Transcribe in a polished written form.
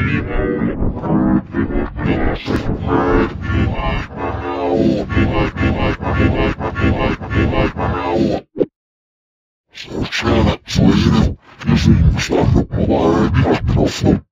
So tjäna, så är det. Jag syns aldrig på varje mikrofon.